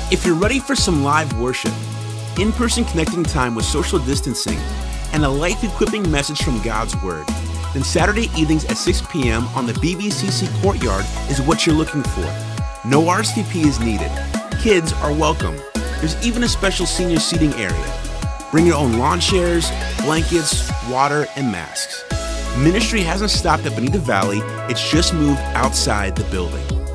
If you're ready for some live worship, in-person connecting time with social distancing, and a life-equipping message from God's Word, then Saturday evenings at 6 p.m. on the BVCC courtyard is what you're looking for. No RSVP is needed. Kids are welcome. There's even a special senior seating area. Bring your own lawn chairs, blankets, water, and masks. Ministry hasn't stopped at Bonita Valley, it's just moved outside the building.